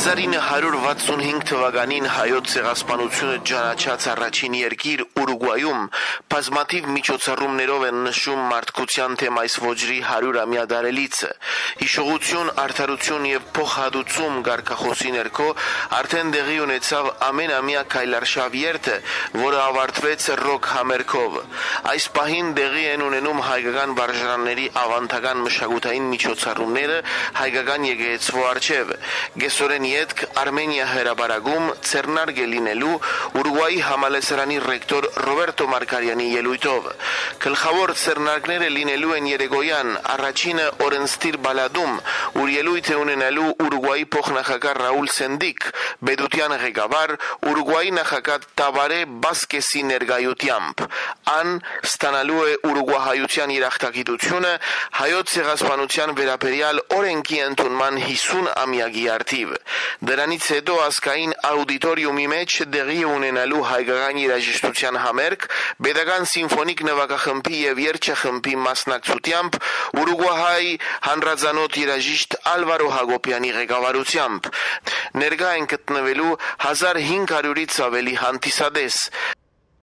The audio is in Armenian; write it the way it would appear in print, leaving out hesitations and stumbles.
1965 թվականին հայոց ցեղասպանությունը ճանաչած առաջին երկիր Ուրուգվայում բազմաթիվ միջոցառումներով են նշում մարդկության թեմ այս ոճրի 100-ամյա դարելիցը։ Հիշողություն, արդարություն եւ փոխհատուցում գարքախոսի ներքո արդեն տեղի ունեցավ ամենամյա քայլարշավ երթը, որը ավարտվեց ռոք համերգով։ Այս պահին տեղի են ունենում հայկական վարժարանների ավանդական մշակութային միջոցառումները հայկական եկեղեցու առջև։ Գեսորեն ետք Արմենիա հրապարակում ցերնարգ է լինելու Ուրուգվայի համալսարանի ռեկտոր Ռոբերտո Մարգարյանի ելույթով։ Գլխավոր ցերնարգները լինելու են երեկոյան առաջինը օրենսդիր բալադում, ուր ելույթ է ունենալու Ուրուգվայի փոխնախագահ Ռաուլ Սենդիկ, Բեդության ղեկավար Ուրուգվայի նախագահ Տաբարե Բասկեսի ներկայությամբ։ Ան ստանալու է ուրուգվահայության երախտագիտությունը հայոց ցեղասպանության վերաբերյալ օրենքի ընդունման 50-ամյակի արդիվ։ Դրանից հետո ազգային աուդիտորիումի մեջ տեղի ունենալու հայկական երաժշտության համերգ, Պետական սիմֆոնիկ նվագախմբի եւ երգչախմբի մասնակցությամբ Ուրուգվահայ հանրազանոթ երաժիշտ Ալվարո Հակոբյանի ղեկավարությամբ։ Ներկա են գտնվելու 1500-ից ավելի հանդիսադես։